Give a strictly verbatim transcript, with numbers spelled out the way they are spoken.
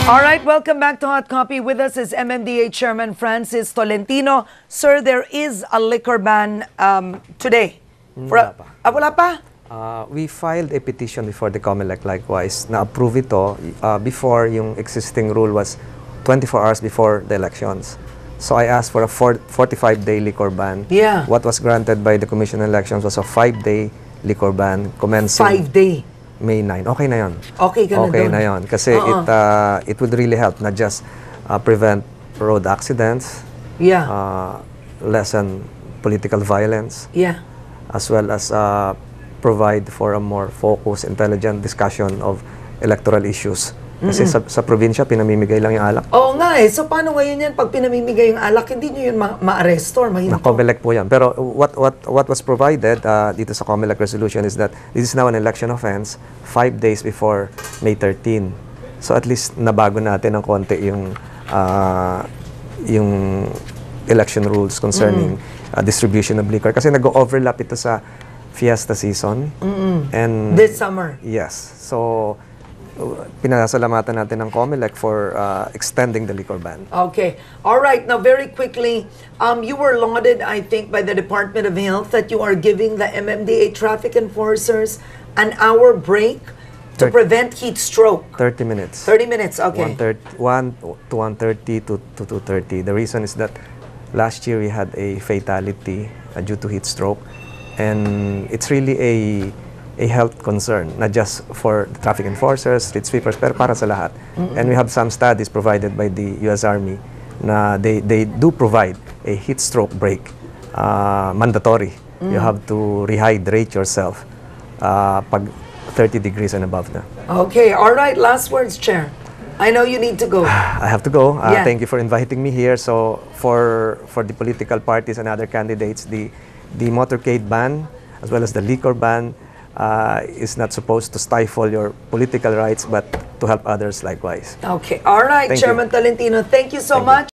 All right, welcome back to Hot Copy. With us is M M D A Chairman Francis Tolentino. Sir, there is a liquor ban um, today. For Wala pa. Ah, wala pa? Uh, we filed a petition before the COMELEC likewise na approve ito uh, before yung existing rule was twenty-four hours before the elections. So I asked for a forty-five day liquor ban. Yeah. What was granted by the Commission on Elections was a five day liquor ban commencing Five day. May ninth. Okay na yun. Okay ka na Okay dun. na yun. Kasi Uh-uh. it, uh, it would really help not just uh, prevent road accidents, Yeah. uh, lessen political violence, Yeah. as well as uh, provide for a more focused, intelligent discussion of electoral issues. Kasi sa, sa probinsya, pinamimigay lang yung alak. Oo nga eh. So paano ngayon yan? Pag pinamimigay yung alak, hindi nyo yun ma- ma-arrest or Na mahinto? COMELEC po yan. Pero what, what, what was provided uh, dito sa COMELEC resolution is that this is now an election offense five days before May thirteenth. So at least nabago natin ng konti yung, uh, yung election rules concerning uh, distribution of liquor. Kasi nag-overlap ito sa fiesta season. Mm-mm. And This summer. yes. So, uh, pinasalamatan natin ng COMELEC for uh, extending the liquor ban. Okay. All right. Now, very quickly, um, you were lauded, I think, by the Department of Health that you are giving the M M D A traffic enforcers an hour break to Thir- prevent heat stroke. thirty minutes. thirty minutes. Okay. one to one thirty to, to two thirty. The reason is that last year we had a fatality uh, due to heat stroke. And it's really a a health concern, not just for the traffic enforcers, street sweepers, pero para sa lahat. Mm-hmm. And we have some studies provided by the U S Army na they, they do provide a heat stroke break, uh, mandatory. Mm-hmm. You have to rehydrate yourself uh, pag thirty degrees and above na. Okay. All right. Last words, Chair. I know you need to go. I have to go. Uh, Yeah. Thank you for inviting me here. So for for the political parties and other candidates, the the motorcade ban as well as the liquor ban uh, is not supposed to stifle your political rights, but to help others likewise. Okay. All right, Thank Chairman you. Tolentino. Thank you so Thank you. much.